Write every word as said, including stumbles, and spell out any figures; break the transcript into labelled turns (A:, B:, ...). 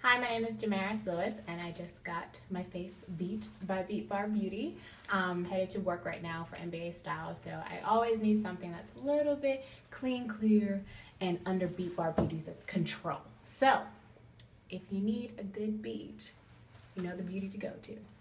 A: Hi, my name is Damaris Lewis, and I just got my face beat by Beatbarbeauty. I'm headed to work right now for N B A style, so I always need something that's a little bit clean, clear, and under Beatbarbeauty's control. So, if you need a good beat, you know the beauty to go to.